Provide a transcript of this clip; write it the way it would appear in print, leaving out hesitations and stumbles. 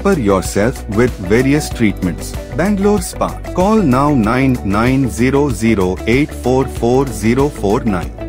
Pamper yourself with various treatments. Bangalore Spa. Call now 9900844049.